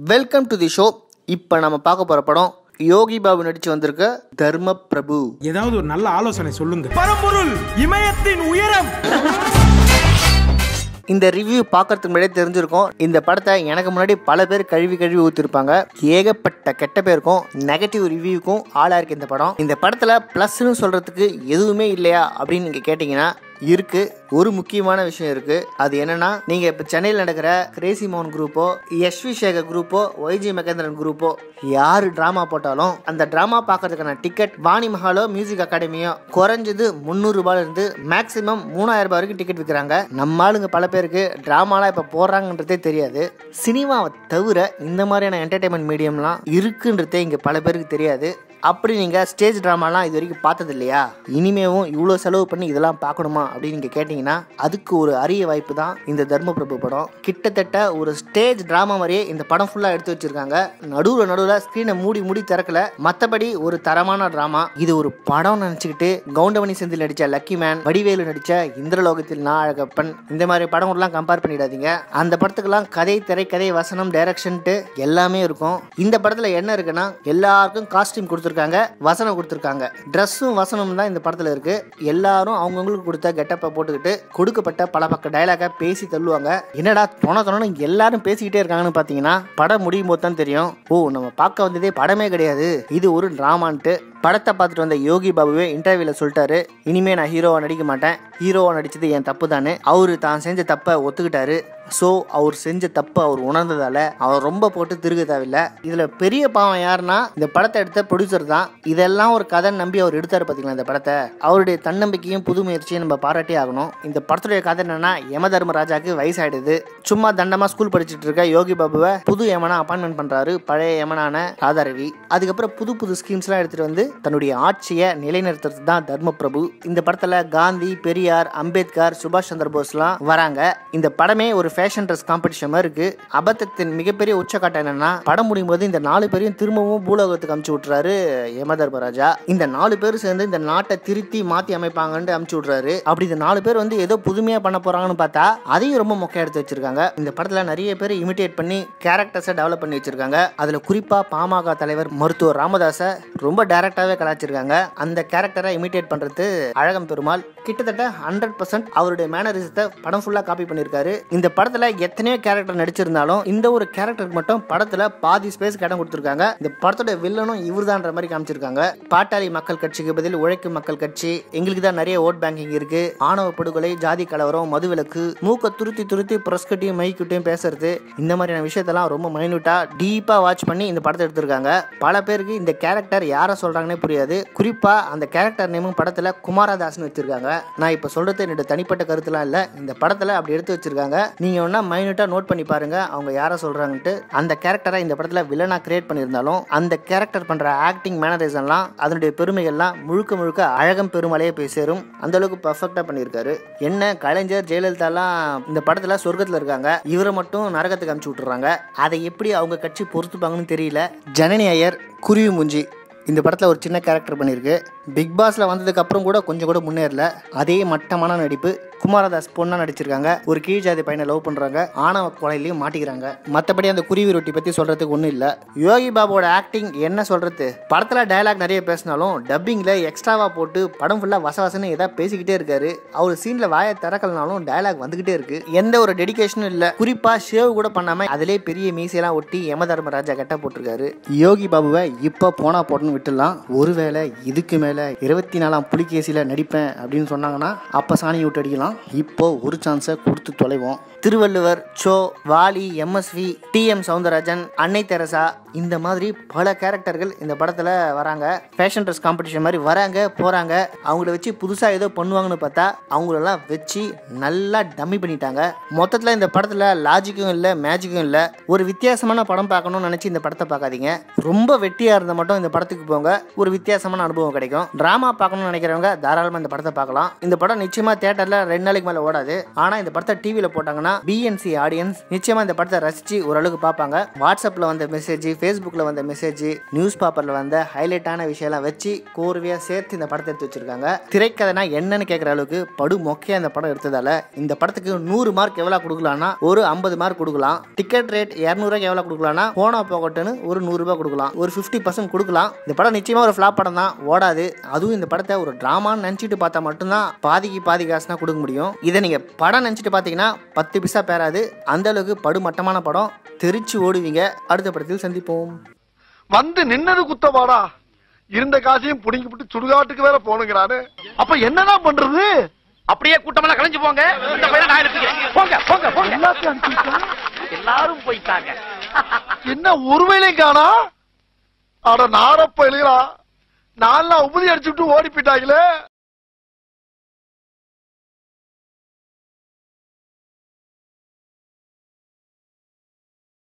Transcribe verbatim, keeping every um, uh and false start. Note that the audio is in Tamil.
Welcome to the show. இப்போ நம்ம பார்க்க போகிற படம் யோகி பாபு நடிச்சு வந்திருக்க தர்ம பிரபு. ஏதாவது ஒரு நல்ல ஆலோசனை சொல்லுங்க. பரம்பொருள் இமயத்தின் உயரம். இந்த ரிவ்யூ பார்க்கறதுக்கு முன்னாடியே தெரிஞ்சிருக்கும், இந்த படத்தை எனக்கு முன்னாடி பல பேர் கழுவி கழுவி ஊற்றிருப்பாங்க. ஏகப்பட்ட கெட்ட பேருக்கும் நெகட்டிவ் ரிவ்யூக்கும் ஆளாக இருக்கு இந்த படம். இந்த படத்தில் ப்ளஸ்ன்னு சொல்கிறதுக்கு எதுவுமே இல்லையா அப்படின்னு நீங்கள் கேட்டிங்கன்னா இருக்கு. ஒரு முக்கியமான விஷயம் இருக்கு. அது என்னன்னா, நீங்க இப்ப சென்னையில் நடக்கிற கிரேசி மோகன் குரூப்போ, எஸ் வி சேகர் குரூப்போ, ஒய்ஜி மகேந்திரன் குரூப்போ யாரு டிராமா போட்டாலும் அந்த டிராமா பார்க்கறதுக்கான டிக்கெட் வாணி மஹாலோ மியூசிக் அகாடமியோ குறைஞ்சது முந்நூறு ரூபாயில இருந்து மேக்சிமம் மூணாயிரம் ரூபாய் வரைக்கும் டிக்கெட் விற்கிறாங்க. நம்ம ஆளுங்க பல பேருக்கு டிராமாலாம் இப்ப போடுறாங்கன்றதே தெரியாது. சினிமாவை தவிர இந்த மாதிரியான என்டர்டைன்மெண்ட் மீடியம்லாம் இருக்குன்றதே இங்க பல பேருக்கு தெரியாது. அப்படி நீங்கள் ஸ்டேஜ் ட்ராமாலாம் இது வரைக்கும் பார்த்தது இல்லையா? இனிமேவும் இவ்வளோ செலவு பண்ணி இதெல்லாம் பார்க்கணுமா அப்படின்னு நீங்கள் கேட்டிங்கன்னா அதுக்கு ஒரு அரிய வாய்ப்பு தான் இந்த தர்ம பிரபு படம். கிட்டத்தட்ட ஒரு ஸ்டேஜ் ட்ராமா மாதிரியே இந்த படம் ஃபுல்லாக எடுத்து வச்சிருக்காங்க. நடுவில் நடுவில் ஸ்க்ரீனை மூடி மூடி திறக்கல. மற்றபடி ஒரு தரமான ட்ராமா. இது ஒரு படம் நினச்சிக்கிட்டு கவுண்டமணி செந்தில் நடித்த லக்கி மேன், வடிவேலு நடித்த இந்திரலோகத்தில் நான் அழகப்பன் இந்த மாதிரி படங்கள்லாம் கம்பேர் பண்ணிடாதீங்க. அந்த படத்துக்கெல்லாம் கதை, திரைக்கதை, வசனம், டைரக்ஷன்ட்டு எல்லாமே இருக்கும். இந்த படத்தில் என்ன இருக்குன்னா, எல்லாருக்கும் காஸ்டியூம் கொடுத்து வசனம் கொடுத்துருக்காங்க. ட்ரெஸ்ஸும் வசனம் தான் இந்த படத்துல இருக்கு. எல்லாரும் அவங்கவுங்களுக்கு கொடுத்த கெட்டப்பை போட்டுக்கிட்டு கொடுக்கப்பட்ட பல பக்க டயலாக பேசி தள்ளுவாங்க. என்னடா தொண தொணன்னு எல்லாரும் பேசிக்கிட்டே இருக்காங்கன்னு பாத்தீங்கன்னா படம் முடியும் போது தான் தெரியும், ஓ நம்ம பார்க்க வந்ததே படமே கிடையாது, இது ஒரு டிராமான்ட்டு. படத்தை பார்த்துட்டு வந்த யோகி பாபுவே இன்டர்வியூல சொல்லிட்டாரு, இனிமே நான் ஹீரோவா நடிக்க மாட்டேன், ஹீரோவா நடிச்சது என் தப்பு தானே. அவரு தான் செஞ்ச தப்பை ஒத்துக்கிட்டாரு. ஸோ அவர் செஞ்ச தப்பு அவர் உணர்ந்ததால அவர் ரொம்ப போட்டு திருக தேவையில்லை. இதுல பெரிய பாவம் யாருன்னா, இந்த படத்தை எடுத்த ப்ரொடியூசர் தான். இதெல்லாம் ஒரு கதை நம்பி அவர் எடுத்தாரு பாத்தீங்களா இந்த படத்தை. அவருடைய தன்னம்பிக்கையும் புது முயற்சியும் நம்ம பாராட்டி ஆகணும். இந்த படத்துடைய கதை என்னன்னா, யம தர்மராஜாக்கு வயசாயிடுது. சும்மா தண்டமா ஸ்கூல் படிச்சுட்டு இருக்க யோகி பாபுவை புது யமனா அப்பாயின்மெண்ட் பண்றாரு பழைய யமனான ராதாரவி. அதுக்கப்புறம் புது புது ஸ்கீம்ஸ் எல்லாம் எடுத்துட்டு வந்து தன்னுடைய ஆட்சியை நிலைநிறுத்துறது தான் தர்ம பிரபு. இந்த படத்துல காந்தி, பெரியார், அம்பேத்கர், சுபாஷ் சந்திர போஸ் எல்லாம் வராங்க. இந்த படமே ஒரு ஃபேஷன் ட்ரெஸ் காம்படிஷன் இருக்கு. அபத்தத்தின் மிகப்பெரிய உச்சக்காட்டம் என்னன்னா, படம் முடியும் போது இந்த நாலு பேரையும் திரும்பவும் பூலோகத்துக்கு அமுச்சு விட்டுறாரு யம தர்மராஜா. இந்த நாலு பேர் சேர்ந்து இந்த நாட்டை திருத்தி மாத்தி அமைப்பாங்கன்னு அமுச்சு விட்டுறாரு. அப்படி இந்த நாலு பேர் வந்து ஏதோ புதுமையா பண்ண போறாங்கன்னு பார்த்தா அதையும் ரொம்ப மொக்க எடுத்து வச்சிருக்காங்க. இந்த படத்துல நிறைய பேர் இமிடேட் பண்ணி கேரக்டர்ஸை டெவலப் பண்ணி வச்சிருக்காங்க. அதுல குறிப்பா பாமக தலைவர் மருத்துவர் ராமதாஸை ரொம்ப டைரக்டாவே கலாச்சிருக்காங்க. அந்த கேரக்டரை இமிடேட் பண்றது அழகம் பெருமாள். கிட்டத்தட்ட ஹண்ட்ரட் பர்சன்ட் அவருடைய மேனரிசத்தை படம் ஃபுல்லா காப்பி பண்ணிருக்காரு. இந்த படத்துல எத்தனையோ கேரக்டர் நடிச்சிருந்தாலும் இந்த ஒரு கேரக்டருக்கு மட்டும் படத்துல பாதி ஸ்பேஸ் இடம் கொடுத்திருக்காங்க. இந்த படத்தோட வில்லனும் இவர்தான்ற மாதிரி காமிச்சிருக்காங்க. பாட்டாளி மக்கள் கட்சிக்கு பதில் உழைக்கும் மக்கள் கட்சி, எங்களுக்கு தான் நிறைய ஓட் பேங்கிங் இருக்கு, ஆணவ படுகொலை, ஜாதி கலவரம், மதுவிலக்கு, மூக்க துருத்தி துருத்தி பிரஸ்கட்டியும் மைக்கிட்டையும் பேசுறது, இந்த மாதிரியான விஷயத்தெல்லாம் ரொம்ப மைனூட்டா டீப்பா வாட்ச் பண்ணி இந்த படத்தை எடுத்திருக்காங்க. பல பேருக்கு இந்த கேரக்டர் யாரை சொல்றாங்கன்னே புரியாது. குறிப்பா அந்த கேரக்டர் நேமும் படத்துல குமாரதாஸ்னு வச்சிருக்காங்க. நான் இப்ப சொல்றது என்னோட தனிப்பட்ட கருத்துலாம் இல்ல, இந்த படத்துல அப்படி எடுத்து வச்சிருக்காங்க. நீங்க ஒன்னா மைனூட்டா நோட் பண்ணி பாருங்க அவங்க யாரை சொல்றாங்கன்ட்டு. அந்த கேரக்டரை இந்த படத்துல வில்லனா கிரியேட் பண்ணியிருந்தாலும் அந்த கேரக்டர் பண்ற ஆக்டிங், மேனரிசம்லாம், அதனுடைய பெருமைகள்லாம் முழுக்க முழுக்க அழகம் பெருமலையே போய் சேரும். அந்த அளவுக்கு பர்ஃபெக்டா பண்ணியிருக்காரு. என்ன கலைஞர், ஜெயலலிதா எல்லாம் இந்த படத்துல சொர்க்கத்துல இருக்காங்க, இவரை மட்டும் நரகத்துக்கு அனுப்பிச்சு விட்டுறாங்க. அதை எப்படி அவங்க கட்சி பொறுத்துப்பாங்கன்னு தெரியல. ஜனனி ஐயர் குருவி மூஞ்சி இந்த படத்தில் ஒரு சின்ன கேரக்டர் பண்ணியிருக்கு. பிக் பாஸில் வந்ததுக்கு அப்புறம் கூட கொஞ்சம் கூட முன்னேறல. அதே மட்டமான நடிப்பு. குமாரதாஸ் பொண்ணா நடிச்சிருக்காங்க. ஒரு கீழ் ஜாதி பையனை லவ் பண்றாங்க, ஆணவ கொலையிலையும் மாட்டிக்கிறாங்க. மற்றபடி அந்த குருவி ரொட்டி பத்தி சொல்றதுக்கு ஒன்றும் இல்லை. யோகி பாபுவோட ஆக்டிங் என்ன சொல்றது, படத்துல டயலாக் நிறைய பேசினாலும் டப்பிங்ல எக்ஸ்ட்ராவா போட்டு படம் ஃபுல்லா வசவசன்னு ஏதாவது பேசிக்கிட்டே இருக்காரு. அவர் சீன்ல வாயை திறக்கலனாலும் டயலாக் வந்துகிட்டே இருக்கு. எந்த ஒரு டெடிகேஷனும் இல்ல. குறிப்பா ஷேவ் கூட பண்ணாம அதிலே பெரிய மீசையெல்லாம் ஒட்டி யம தர்மராஜா கட்ட போட்டிருக்காரு. யோகி பாபுவை இப்ப போனா போட்டுன்னு விட்டுலாம். ஒருவேளை இதுக்கு மேல இருபத்தி நாலாம் புலிகேசியில நடிப்பேன் அப்படின்னு சொன்னாங்கன்னா அப்ப சாணி விட்டு அடிக்கலாம். இப்போ ஒரு சான்ஸை கொடுத்து தொலைவோம். Thiruvalluvar, Cho, Vaali, M S V, T M Soundararajan, அன்னை தெரசா, இந்த மாதிரி பல கேரக்டர்கள் இந்த படத்துல வராங்க. ஃபேஷன் ட்ரெஸ் காம்படிஷன் மாதிரி வராங்க போறாங்க. அவங்கள வச்சு புதுசா ஏதோ பண்ணுவாங்கன்னு பார்த்தா அவங்களெல்லாம் வச்சு நல்லா டம்மி பண்ணிட்டாங்க. மொத்தத்துல இந்த படத்துல லாஜிக்கும் இல்லை, மேஜிக்கும் இல்லை. ஒரு வித்தியாசமான படம் பார்க்கணும்னு நினைச்சு இந்த படத்தை பார்க்காதீங்க. ரொம்ப வெட்டியா இருந்தா மட்டும் இந்த படத்துக்கு போங்க, ஒரு வித்தியாசமான அனுபவம் கிடைக்கும். டிராமா பார்க்கணும்னு நினைக்கிறவங்க தாராளமா இந்த படத்தை பார்க்கலாம். இந்த படம் நிச்சயமா தியேட்டர்ல ரெண்டு நாளைக்கு மேல ஓடாது. ஆனா இந்த படத்தை டிவில போட்டாங்கன்னா பிஎன்சி ஆடியன்ஸ் நிச்சயமா இந்த படத்தை ரசிச்சு ஓரளவுக்கு பார்ப்பாங்க. வாட்ஸ்அப்ல வந்த மெசேஜ், ஃபேஸ்புக்ல வந்த மெசேஜ், நியூஸ் பேப்பர்ல வந்த ஹைலைட்டான விஷயம் வச்சு கோர்வையா சேர்த்து இந்த படத்தை எடுத்து வச்சிருக்காங்க. திரைக்கதைனா என்னன்னு கேட்கற அளவுக்கு படு மொக்கையா இந்த படம் எடுத்ததால இந்த படத்துக்கு நூறு மார்க் எவ்வளவு கொடுக்கலாம்னா ஒரு ஐம்பது மார்க் கொடுக்கலாம். டிக்கெட் ரேட் இருநூறு ரூபாய்க்கு எவ்வளவு கொடுக்கலாம்னா போனா போகட்டுன்னு ஒரு நூறு ரூபாய் கொடுக்கலாம். ஒரு பிப்டி பர்சன்ட் கொடுக்கலாம். இந்த படம் நிச்சயமா ஒரு ஃபிளாப் படம் தான், ஓடாது. அதுவும் இந்த படத்தை ஒரு டிராமான்னு நினைச்சிட்டு பார்த்தா மட்டும்தான் பாதிக்கு பாதி காசுனா கொடுக்க முடியும். இதை நீங்க படம் நினைச்சிட்டு பாத்தீங்கன்னா பத்து பிசா பேராது. அந்த அளவுக்கு படு மட்டமான படம். தெரிச்சு ஓடுவீங்க. அடுத்த படத்தில் சந்திப்போம். வந்து நின்னது குத்தவாடா, இருந்த காசையும் புடிங்கி விட்டு சுடுகாட்டுக்கு வேற போனுங்கிறாரு. அப்ப என்னதான் பண்றது? அப்படியே கூட்டமெல்லாம் கலைஞ்சு போங்க. இந்த பையனை நான் எடுத்துக்கிறேன். போங்க போங்க போங்க. எல்லாரும் போயிட்டாங்க. என்ன ஒருவேளையும் காணா? அட நாரப்ப எழுகிறா, நான்லாம் உபதி அடிச்சுட்டு ஓடி போயிட்டாங்களே.